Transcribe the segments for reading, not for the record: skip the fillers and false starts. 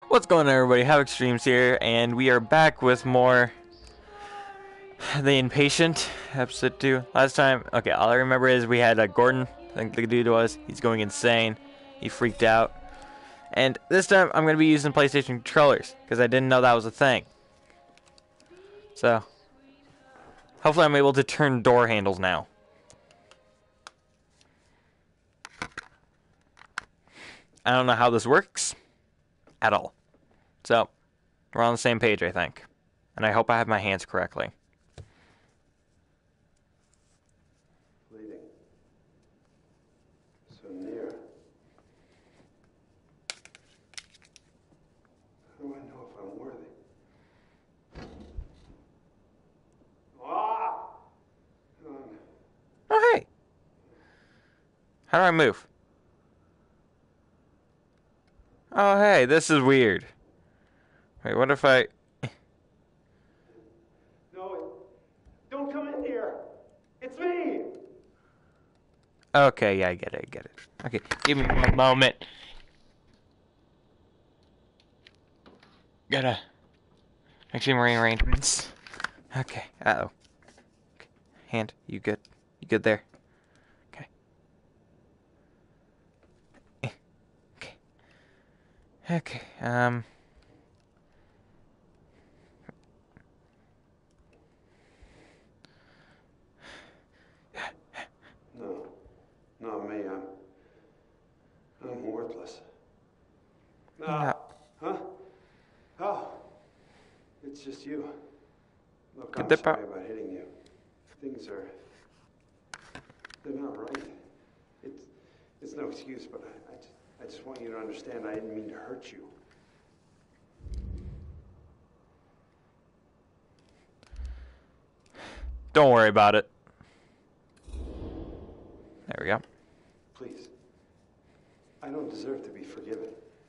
What's going on, everybody? Havoc Streams here, and we are back with more The Impatient, episode 2. Last time, okay, all I remember is we had Gordon, I think the dude was, he's going insane, he freaked out. And this time, I'm going to be using PlayStation controllers, because I didn't know that was a thing. So, hopefully I'm able to turn door handles now. I don't know how this works, at all. So, we're on the same page, I think. And I hope I have my hands correctly. Bleeding. So near. How do I know if I'm worthy? Ah! Oh, hey! How do I move? Oh, hey, this is weird. Wait, what if I... No, don't come in here. It's me. Okay, yeah, I get it. Okay, give me one moment. Gotta make some rearrangements. Okay, uh-oh. Okay. Hand, you good? You good there? Okay. Okay. Okay, No, not me. I'm worthless. Yeah. Huh? Oh, it's just you. Look, Get I'm that sorry about hitting you. They're not right. It's no excuse, but I just want you to understand I didn't mean to hurt you. Don't worry about it. There we go. Please. I don't deserve to be forgiven.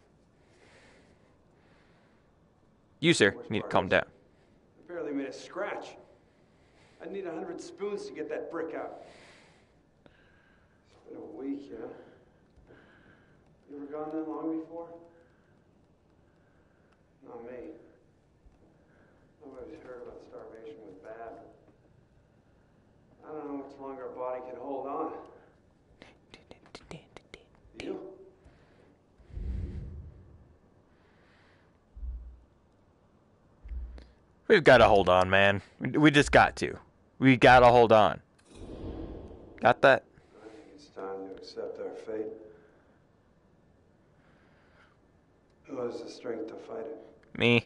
You, sir, need to calm down. I barely made a scratch. I'd need 100 spoons to get that brick out. It's been a week, you know? You ever gone that long before? Not me. Nobody's heard about starvation was bad. I don't know how much longer a body can hold on. Do you? We've got to hold on, man. We just got to. We got to hold on. Got that? I think it's time to accept our fate. Who has the strength to fight it? Me.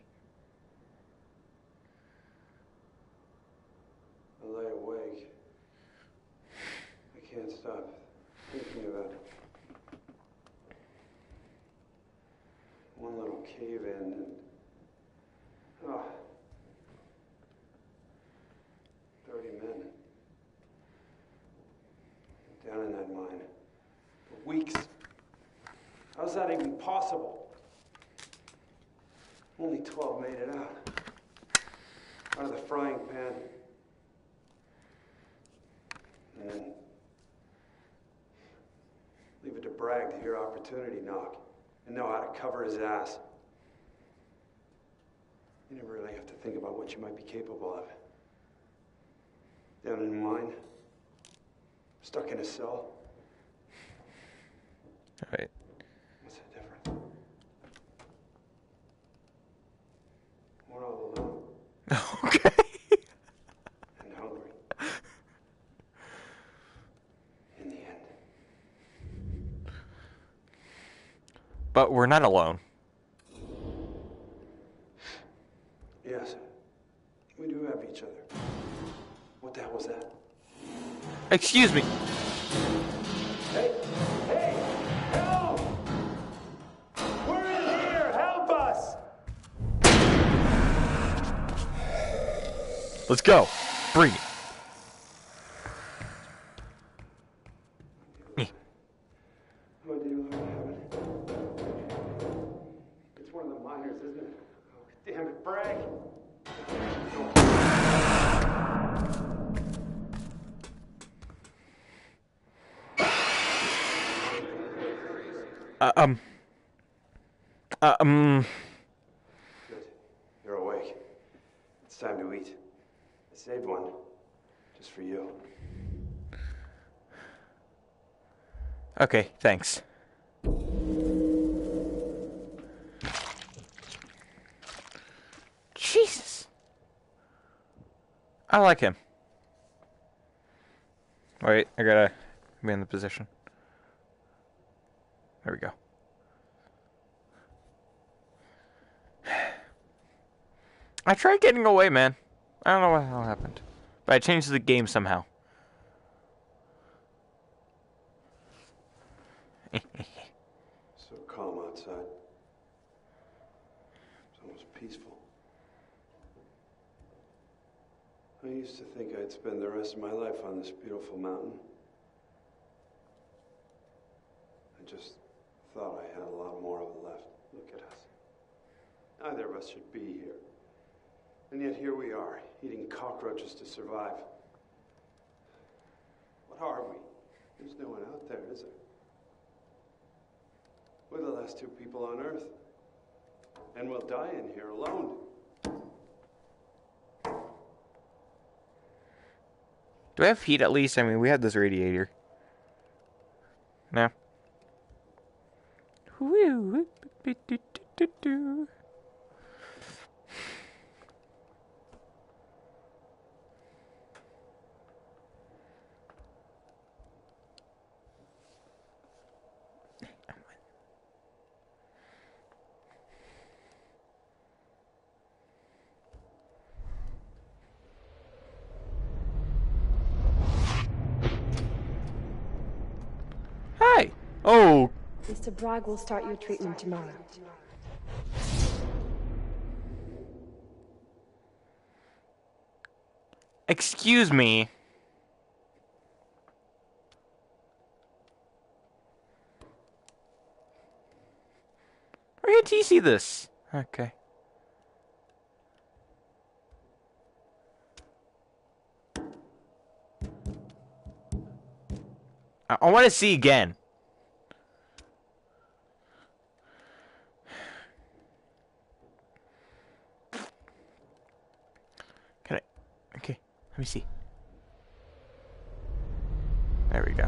I lay awake. I can't stop thinking about it. One little cave in and... Oh. 30 men. Down in that mine. For weeks. How's that even possible? Only 12 made it out. Out of the frying pan. And then leave it to Bragg to hear opportunity knock and know how to cover his ass. You never really have to think about what you might be capable of. Down in mine, stuck in a cell. Alright. What's the difference? We're all alone Okay. and hungry. In the end. But we're not alone. Yes, we do have each other. What the hell was that? Excuse me. Hey! Hey! Help! We're in here! Help us! Let's go. Bring it. Oh, dear Lord in heaven. It's one of the miners, isn't it? Oh, damn it, Bragg! Uh, um. It's time to eat. I saved one. Just for you. Okay, thanks. Jesus. I like him. Wait, I gotta be in the position. There we go. I tried getting away, man. I don't know what the hell happened. But I changed the game somehow. So calm outside. It's almost peaceful. I used to think I'd spend the rest of my life on this beautiful mountain. I just thought I had a lot more of it left. Look at us. Neither of us should be here. And yet here we are, eating cockroaches to survive. What are we? There's no one out there, is there? We're the last two people on Earth. And we'll die in here alone. Do I have heat at least? I mean, we had this radiator. No. Hi. Oh. Mr. Bragg will start your treatment tomorrow. Excuse me. Where did he see this? Okay. I want to see again. Can I? Okay, let me see. There we go.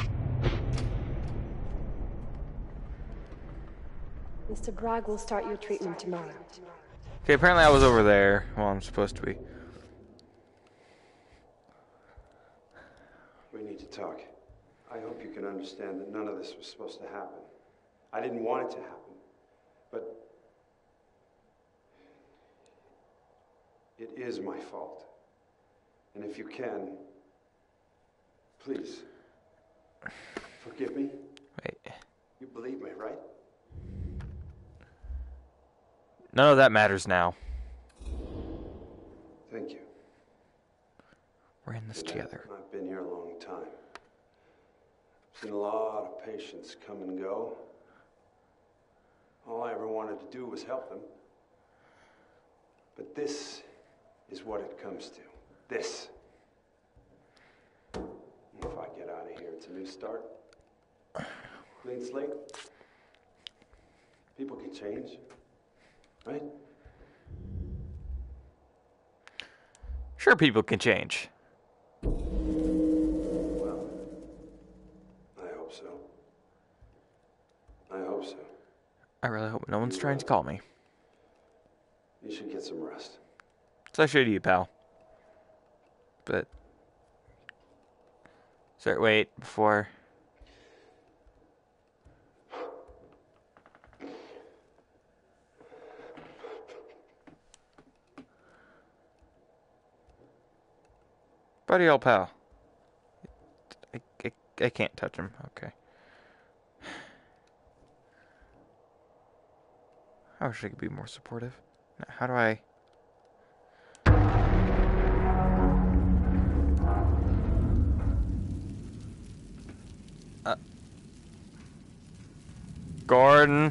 Mr. Bragg will start your treatment tomorrow. Okay, apparently I was over there. Well, I'm supposed to be. We need to talk. I hope you can understand that none of this was supposed to happen. I didn't want it to happen, but it is my fault. And if you can, please, forgive me. Wait. You believe me, right? None of that matters now. Thank you. We're in this together. I've been here a long time. Seen a lot of patients come and go. All I ever wanted to do was help them. But this is what it comes to. This. If I get out of here, it's a new start. Clean slate. People can change. Right? Sure, people can change. Well, I hope so. I hope so. I really hope no one's trying to call me. You should get some rest. So I should you, pal. But... Sorry, wait, before... Buddy old pal. I can't touch him. Okay. I wish I could be more supportive. Now, how do I... Gordon.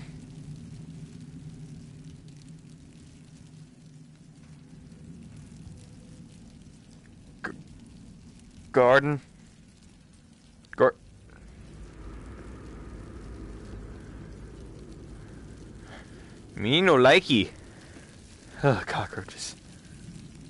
Gordon. Me no likey. Ugh, cockroaches.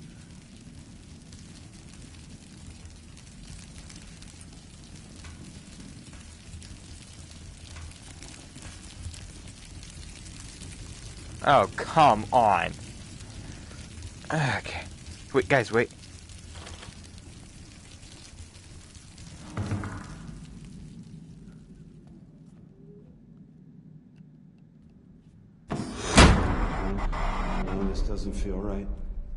Oh, come on. Okay. Wait, guys, wait. No, this doesn't feel right.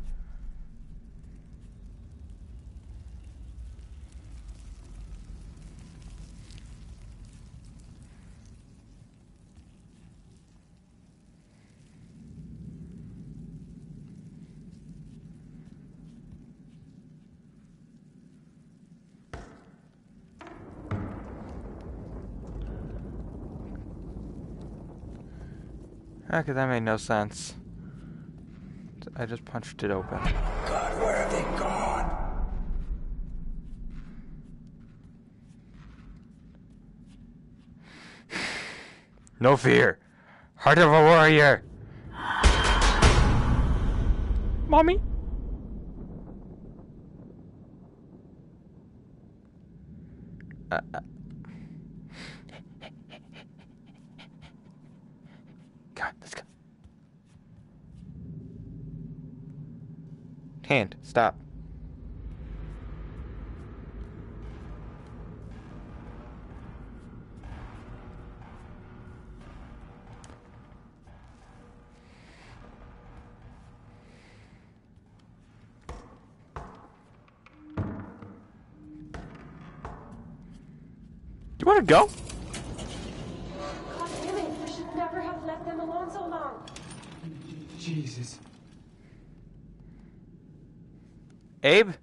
Okay, that made no sense. I just punched it open. God, where have they gone? No fear. Heart of a warrior. Mommy? Come on, let's go. Hand, stop. You want to go? God damn it, I should never have left them alone so long. Jesus. Abe?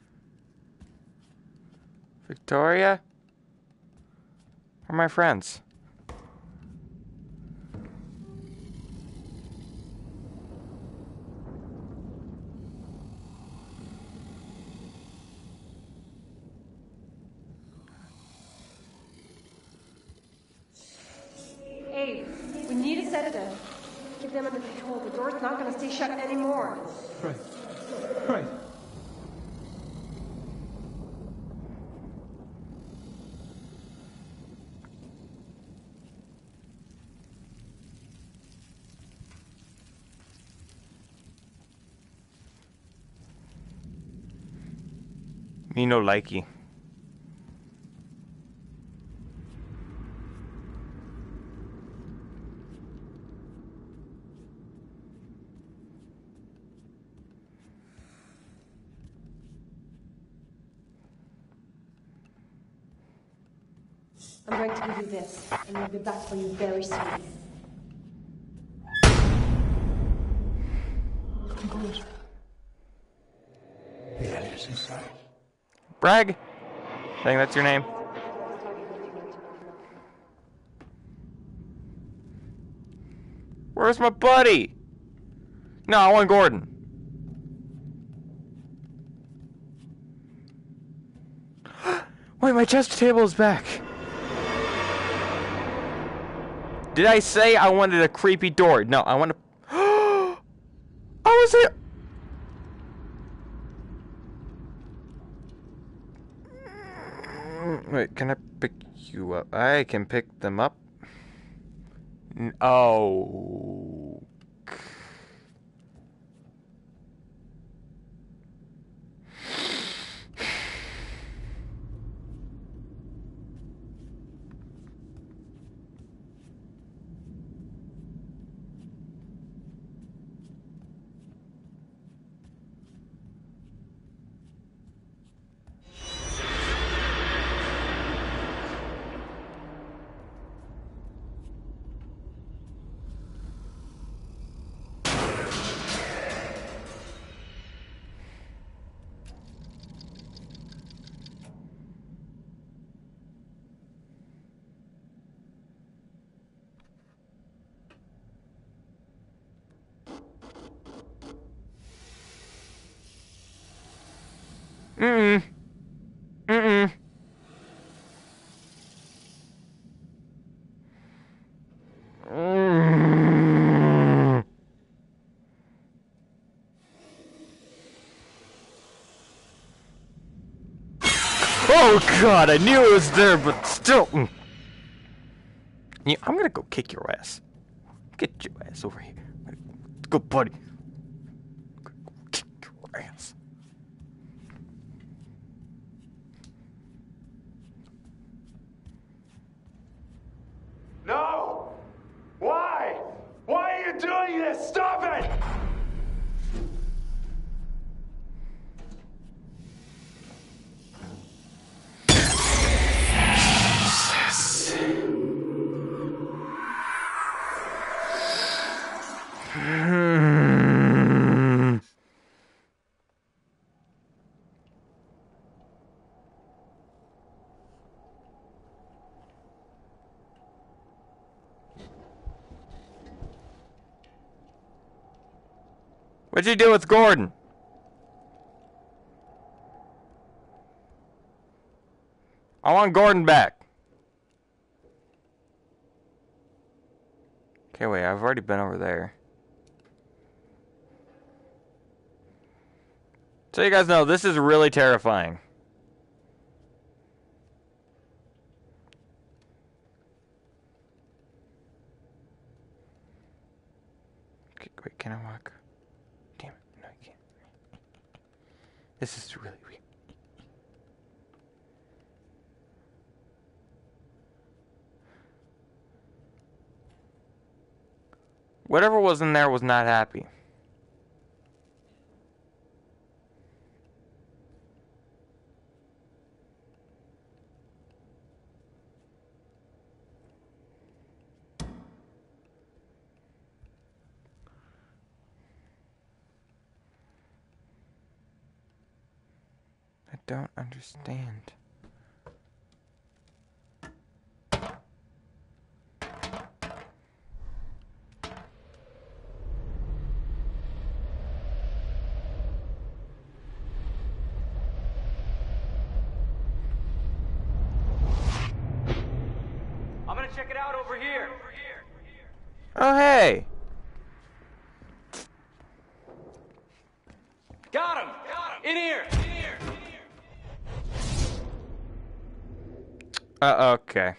Victoria? Where are my friends? Abe, we need a sedative. Get them under control. The door's not gonna stay shut anymore. Right. Right. Me no likey. I'm going to give you this, and we'll be back for you very soon. Good. The alien's inside. Bragg? I think that's your name. Where's my buddy? No, I want Gordon. Wait, my chest table is back. Did I say I wanted a creepy door? No, I want to... I was here. Wait, can I pick you up? I can pick them up. Oh. Mm-mm. Mm-mm. Mm. Oh God, I knew it was there, but still. Yeah, I'm gonna go kick your ass. Get your ass over here. I'm gonna Good buddy. Kick your ass. No! Why? Why are you doing this? Stop it! What'd you do with Gordon? I want Gordon back. Okay, wait, I've already been over there. So you guys know, this is really terrifying. Okay, wait, can I walk? Damn it, no I can't. This is really weird. Whatever was in there was not happy. I don't understand. I'm gonna check it out over here. Oh, hey! Got him! In here! Okay.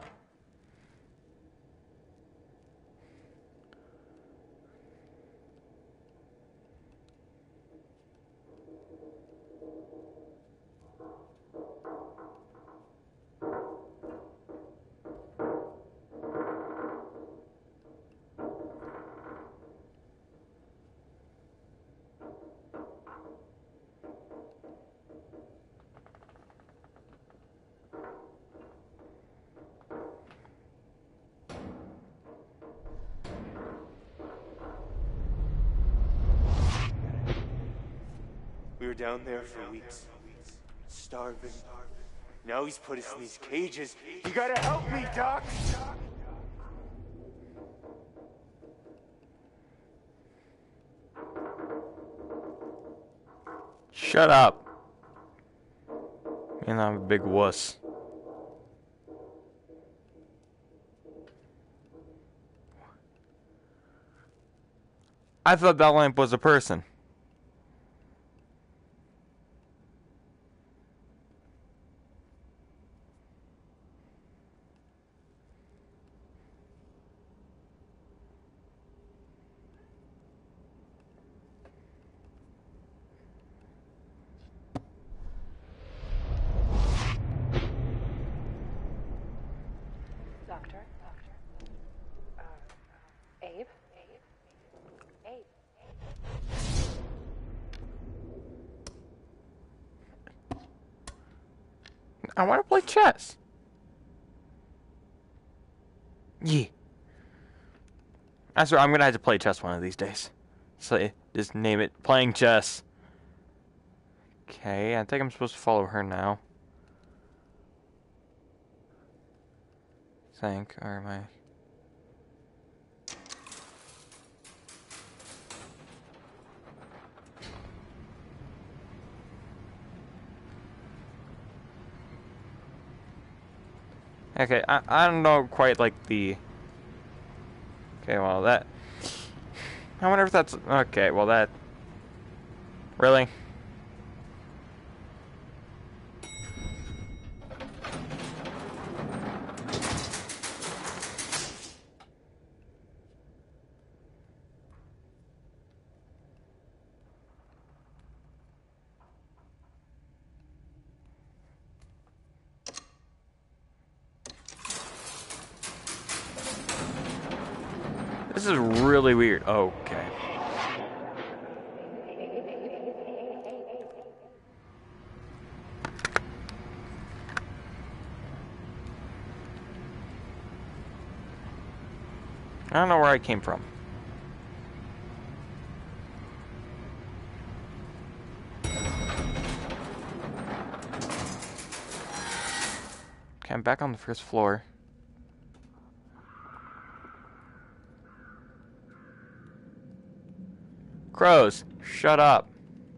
We were down there for weeks, starving. Now he's put us in these cages. You gotta help me, Doc! Shut up. Man, I'm a big wuss. I thought that lamp was a person. Doctor? Abe? Abe? I want to play chess. Yeah. I swear, I'm gonna have to play chess one of these days. So just name it playing chess. Okay, I think I'm supposed to follow her now. Or am I? Okay, I don't know quite like the... Okay, well that... I wonder if that's... Okay, well that... Really? This is really weird. Okay. I don't know where I came from. Okay, I'm back on the first floor. Crows, shut up.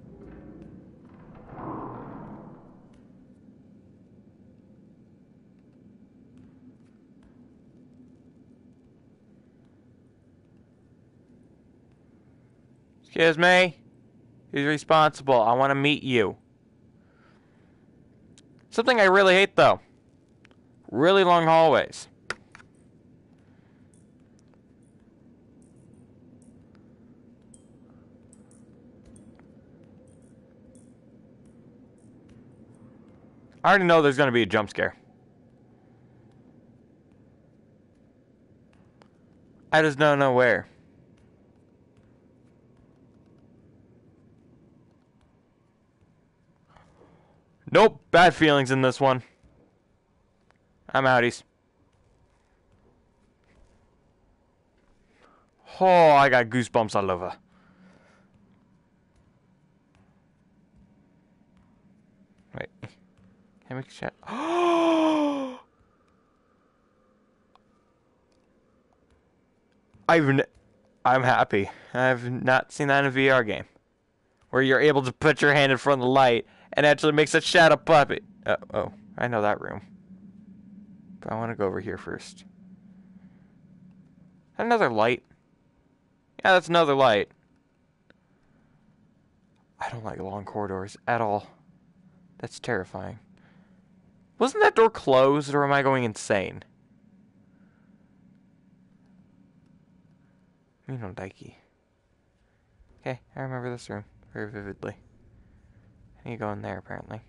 Excuse me? Who's responsible? I want to meet you. Something I really hate, though. Really long hallways. I already know there's going to be a jump scare. I just don't know where. Nope, bad feelings in this one. I'm outies. Oh, I got goosebumps all over. Wait. Can I make a chat? I'm happy. I've not seen that in a VR game. Where you're able to put your hand in front of the light and actually makes a shadow puppet. Oh, I know that room. But I want to go over here first. Another light. Yeah, that's another light. I don't like long corridors at all. That's terrifying. Wasn't that door closed, or am I going insane? You know, Daiki. Okay, I remember this room very vividly. I need to go in there, apparently.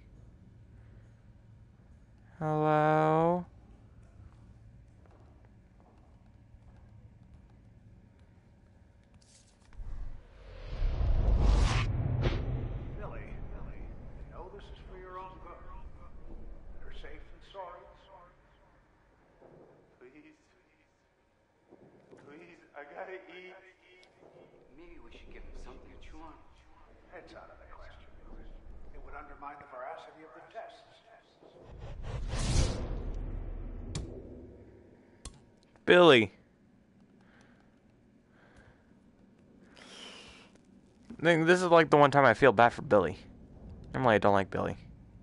Hello? Billy, I know this is for your own good. Better safe than sorry. Please. Please, I gotta eat. Maybe we should give him something to chew on. It's out of the question. It would undermine the veracity of the tests. Billy. This is like the one time I feel bad for Billy. Normally I don't like Billy.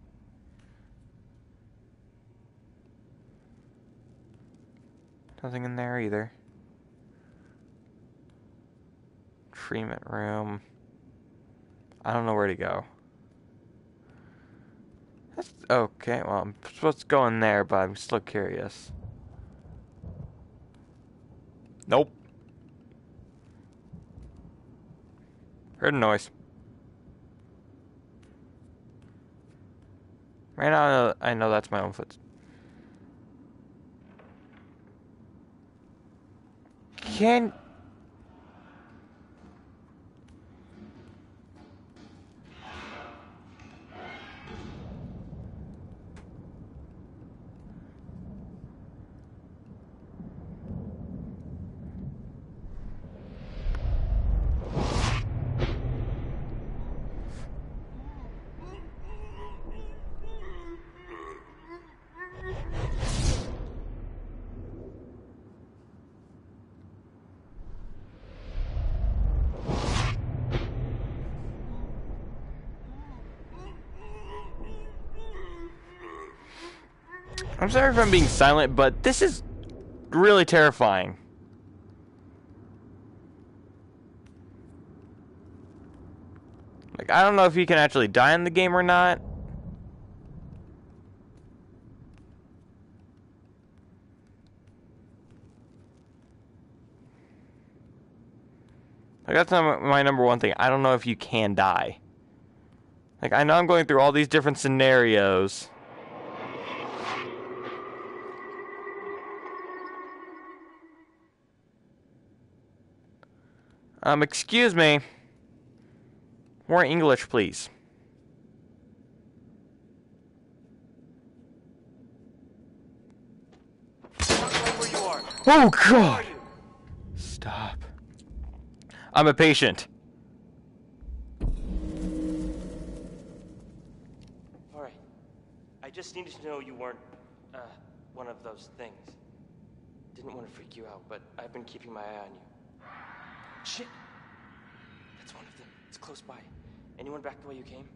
Nothing in there either. Treatment room. I don't know where to go. That's okay, well, I'm supposed to go in there, but I'm still curious. Nope. Heard a noise. Right now, I know that's my own foot. Can... I'm sorry if I'm being silent, but this is really terrifying. Like, I don't know if you can actually die in the game or not. Like, that's not my number one thing. I don't know if you can die. Like, I know I'm going through all these different scenarios. Excuse me. More English, please. Where you are. Oh, God! Stop. I'm a patient. Alright. I just needed to know you weren't, one of those things. Didn't want to freak you out, but I've been keeping my eye on you. Shit! That's one of them. It's close by. Anyone back the way you came?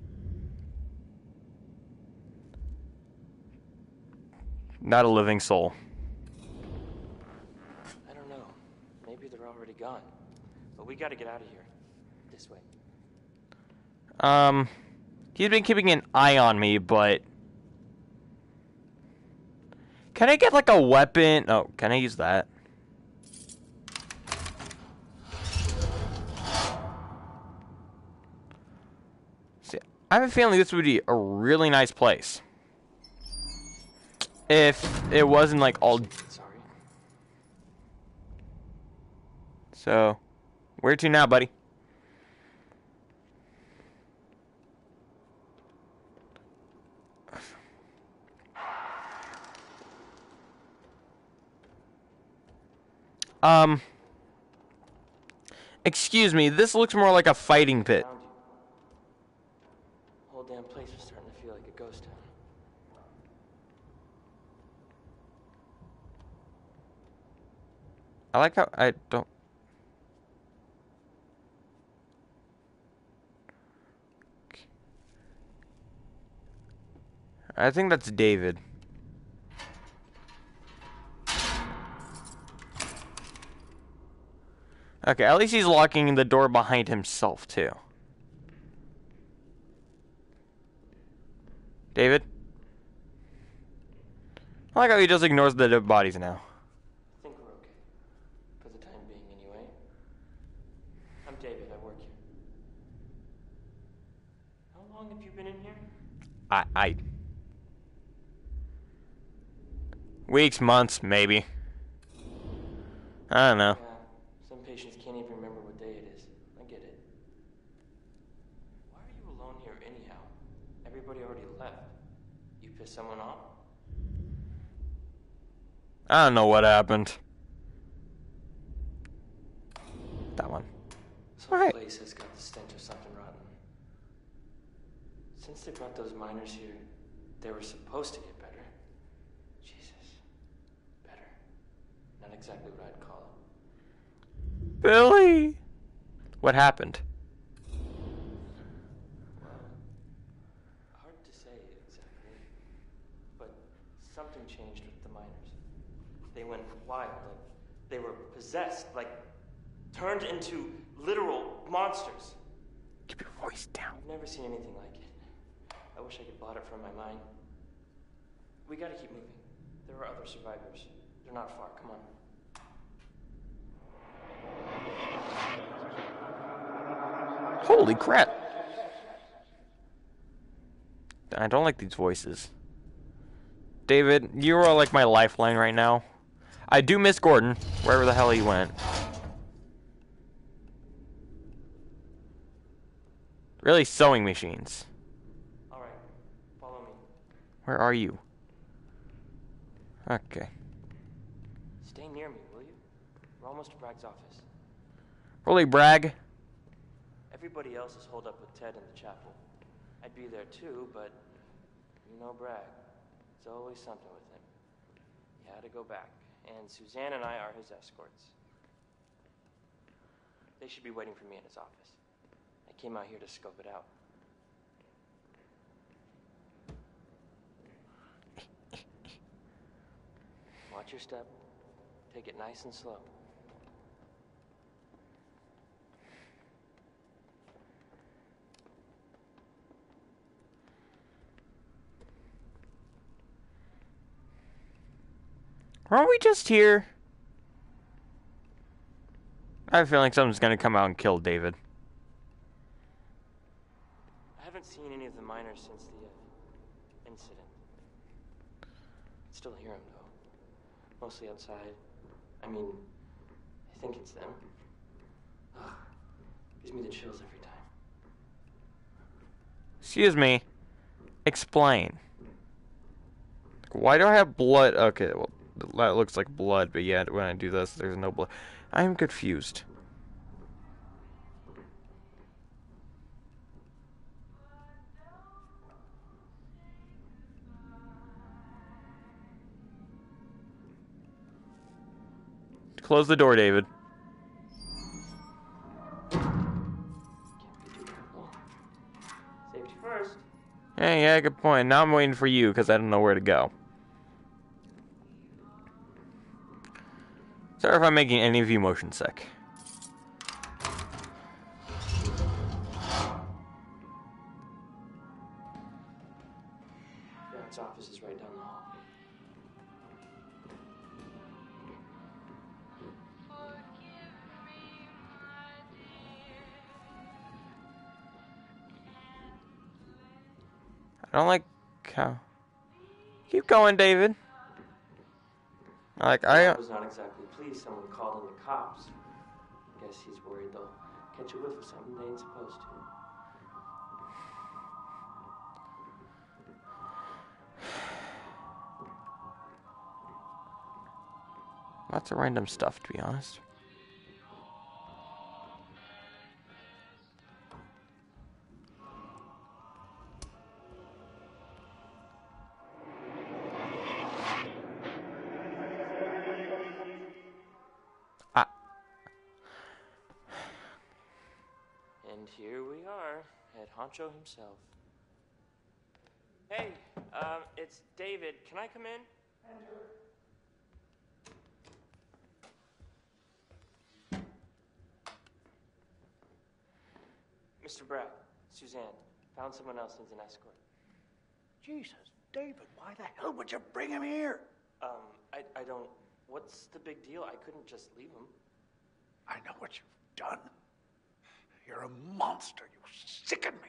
Not a living soul. I don't know. Maybe they're already gone. But we gotta get out of here. This way. He's been keeping an eye on me, but... Can I get, like, a weapon? Oh, can I use that? See, I have a feeling this would be a really nice place. If it wasn't, like, all... Sorry. So, where to now, buddy? Excuse me, this looks more like a fighting pit. Found you. Whole damn place was starting to feel like a ghost town. I like how I don't... I think that's David. Okay, at least he's locking the door behind himself, too. David? I like how he just ignores the dead bodies now. I think we're okay. For the time being, anyway. I'm David. I work here. How long have you been in here? Weeks, months, maybe. I don't know. Yeah, some patients can't even remember what day it is. I get it. Why are you alone here anyhow? Everybody already left. You pissed someone off? I don't know what happened. That one. This All right. place has got the stench of something rotten. Since they brought those miners here, they were supposed to get better. Jesus. Better. Not exactly what I'd call it. Billy! What happened? Well, hard to say exactly. But something changed with the miners. They went wild, like they were possessed, like turned into literal monsters. Keep your voice down. I've never seen anything like it. I wish I could blot it from my mind. We gotta keep moving. There are other survivors. They're not far. Come on. Holy crap. I don't like these voices. David, you are like my lifeline right now. I do miss Gordon, wherever the hell he went. Really, sewing machines. Alright, follow me. Where are you? Okay. Stay near me, will you? We're almost to Bragg's office. Really, Bragg? Everybody else is holed up with Ted in the chapel. I'd be there too, but you know Bragg. It's always something with him. He had to go back, and Suzanne and I are his escorts. They should be waiting for me in his office. I came out here to scope it out. Watch your step. Take it nice and slow. Aren't we just here? I have a feeling something's gonna come out and kill David. I haven't seen any of the miners since the incident. I still hear them, though. Mostly outside. I mean, I think it's them. Gives me the chills every time. Excuse me. Explain. Why do I have blood? Okay, well, that looks like blood, but yeah, when I do this, there's no blood. I am confused. Close the door, David. Can't be too careful. Safety first. Yeah, good point. Now I'm waiting for you because I don't know where to go. Sorry if I'm making any of you motion sick. Brad's office is right down the hall. I don't like how... Keep going, David. I was not exactly pleased someone called in the cops. Guess he's worried they'll catch a whiff of something they ain't supposed to. Lots of random stuff, to be honest. And here we are, Head Honcho himself. Hey, it's David. Can I come in? Mr. Bragg, Suzanne, found someone else needs an escort. Jesus, David, why the hell would you bring him here? I don't... What's the big deal? I couldn't just leave him. I know what you've done. You're a monster. You sicken me.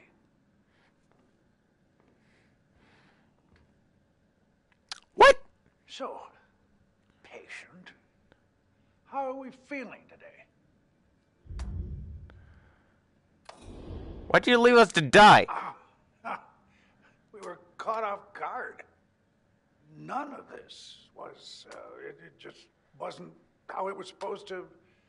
What? So, patient, how are we feeling today? Why'd you leave us to die? We were caught off guard. None of this was, it just wasn't how it was supposed to.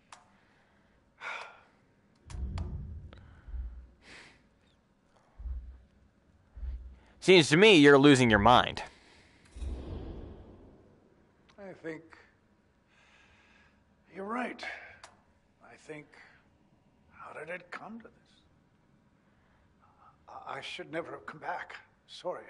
Seems to me you're losing your mind. I think you're right. I think, how did it come to this? I should never have come back. Sorry,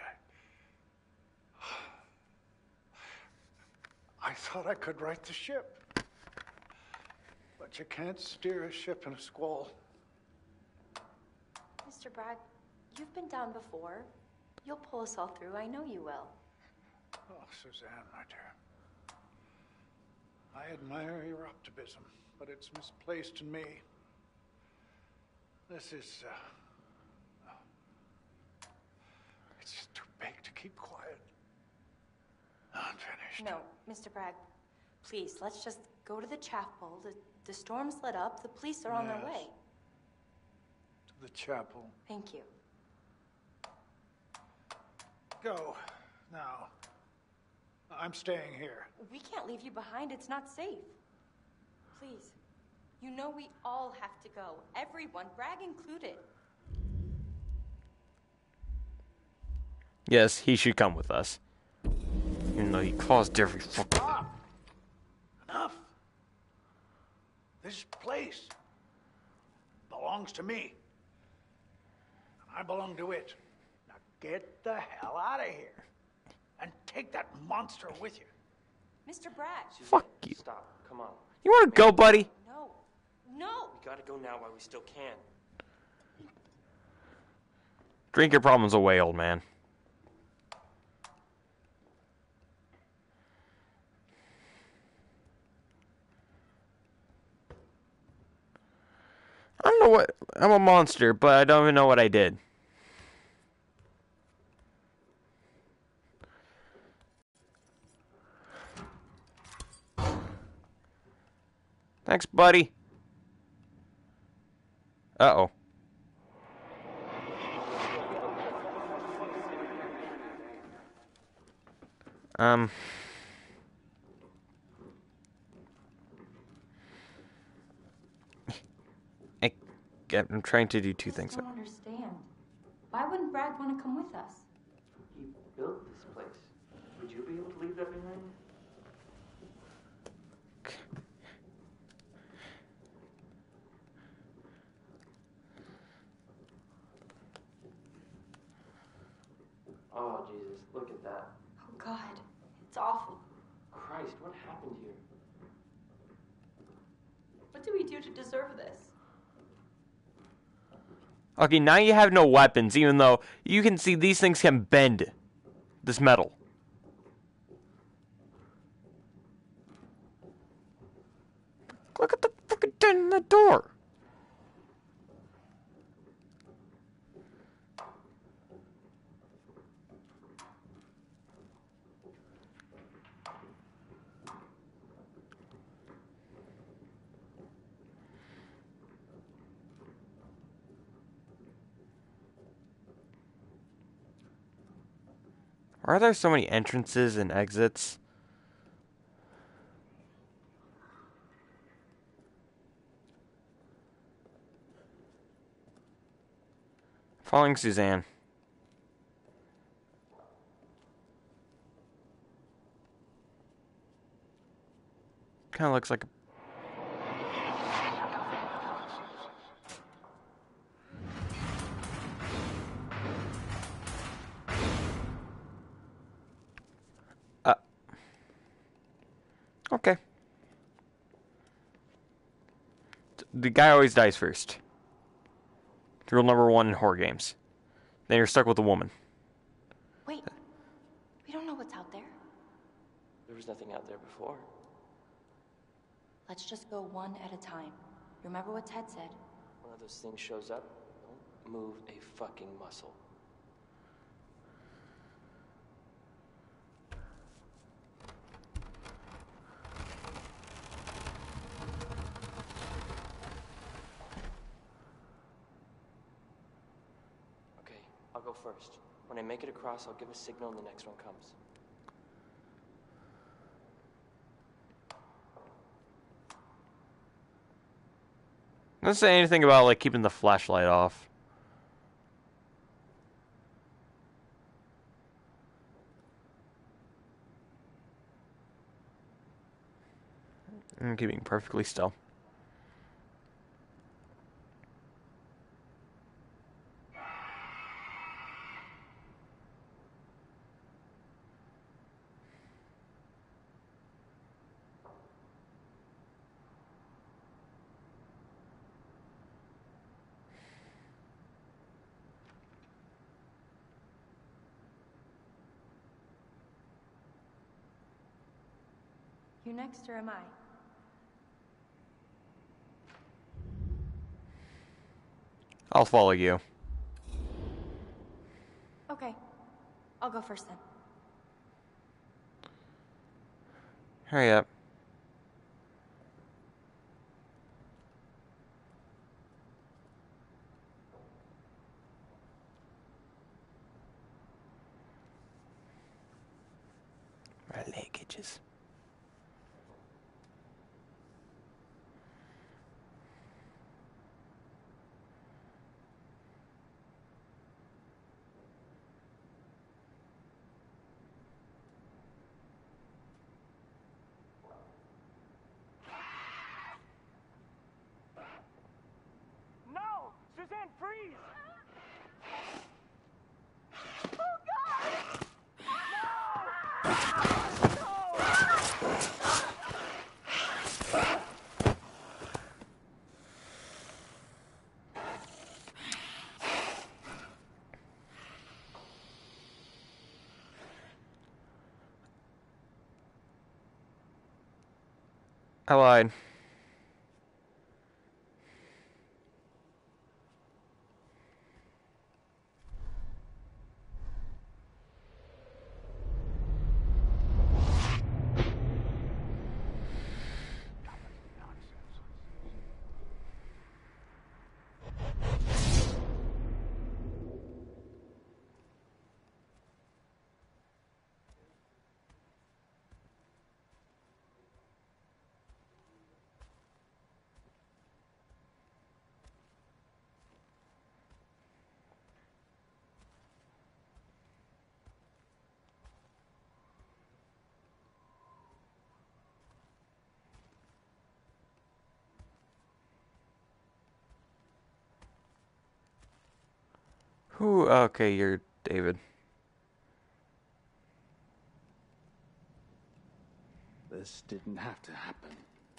I thought I could right the ship. But you can't steer a ship in a squall. Mr. Bragg, you've been down before. You'll pull us all through. I know you will. Oh, Suzanne, my dear. I admire your optimism, but it's misplaced in me. This is, it's just too big to keep quiet. I'm finished. No, Mr. Bragg, please, let's just go to the chapel. The storm's lit up. The police are on their way. To the chapel. Thank you. Go, now. I'm staying here. We can't leave you behind. It's not safe. Please. You know we all have to go. Everyone, Bragg included. Yes, he should come with us. Even though he caused every fucking... Stop! Enough! This place belongs to me. I belong to it. Now get the hell out of here. And take that monster with you. Mr. Bragg. Fuck you. Stop. Come on. You wanna go, buddy? No. No. We gotta go now while we still can. Drink your problems away, old man. I don't know what... I'm a monster, but I don't even know what I did. Thanks, buddy. Uh-oh. I'm trying to do two things. I don't understand. Why wouldn't Brad want to come with us? He built this place. Would you be able to leave that behind? Oh, Jesus, look at that. Oh, God. It's awful. Christ, what happened here? What do we do to deserve this? Okay, now you have no weapons, even though you can see these things can bend this metal. Look at the fucking dent in the door. Why are there so many entrances and exits? Following Suzanne. Kind of looks like a... Okay. The guy always dies first. Rule number 1 in horror games. Then you're stuck with a woman. Wait. We don't know what's out there. There was nothing out there before. Let's just go one at a time. Remember what Ted said? One of those things shows up, don't move a fucking muscle. Okay, I'll go first. When I make it across, I'll give a signal and the next one comes. Doesn't say anything about, like, keeping the flashlight off. I'm keeping perfectly still. You next or am I? I'll follow you. Okay. I'll go first then. Hurry up. My leg itches. No! Suzanne, freeze! I lied. Who? Okay, you're David. This didn't have to happen.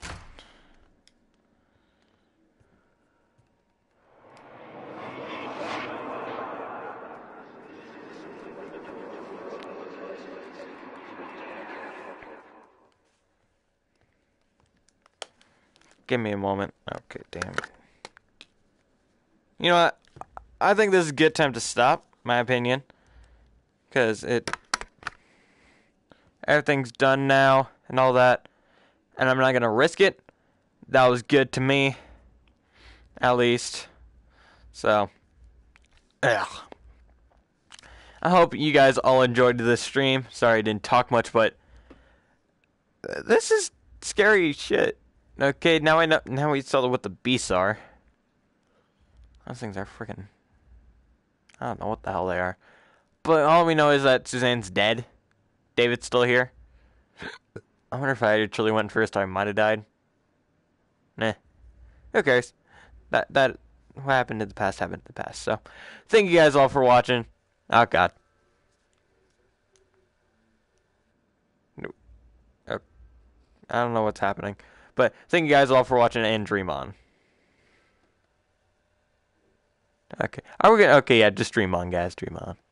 Give me a moment. Okay, damn it. You know what? I think this is a good time to stop, my opinion. Because everything's done now and all that. And I'm not going to risk it. That was good to me. At least. So. Ugh. I hope you guys all enjoyed this stream. Sorry I didn't talk much, but this is scary shit. Okay, now I know. Now we saw what the beasts are. Those things are freaking. I don't know what the hell they are. But all we know is that Suzanne's dead. David's still here. I wonder if I actually went first, I might have died. Nah. Who cares? That what happened in the past happened in the past. So, thank you guys all for watching. Oh God. I don't know what's happening. But thank you guys all for watching and dream on. Okay. Are we gonna? Okay, yeah, just dream on, guys. Dream on.